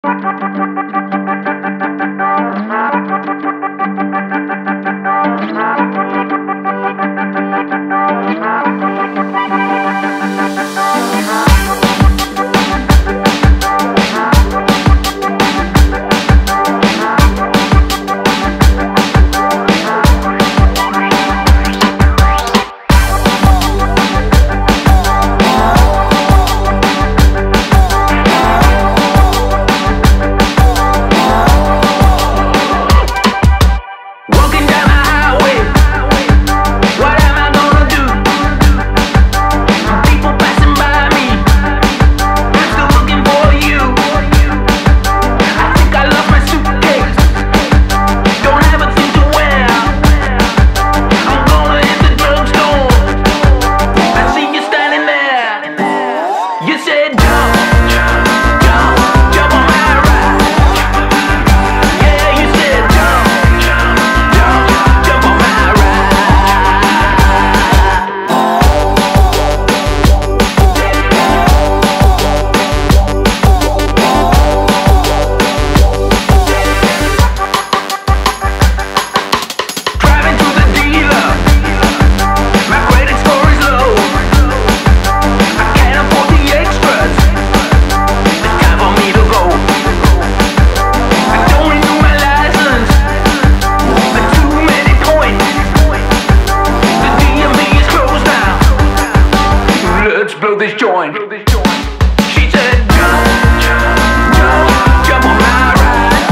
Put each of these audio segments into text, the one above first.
Blow this joint. She said, jump, jump on my ride.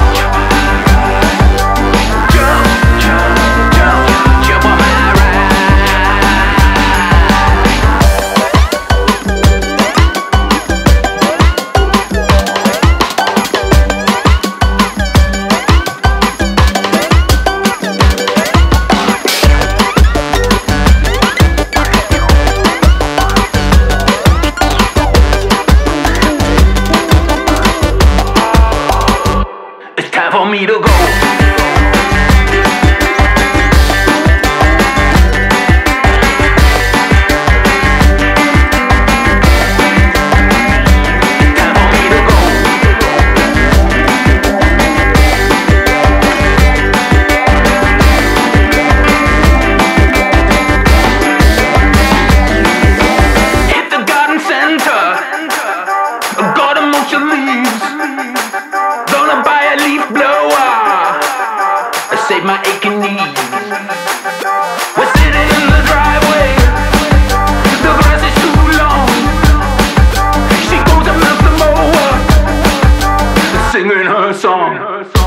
Jump on my for me to go. Hit the garden center, got emotion leaves. Gonna buy a Leafblower, save my aching knees. We're sitting in the driveway, the grass is too long. She goes and melts the mower, singing her song.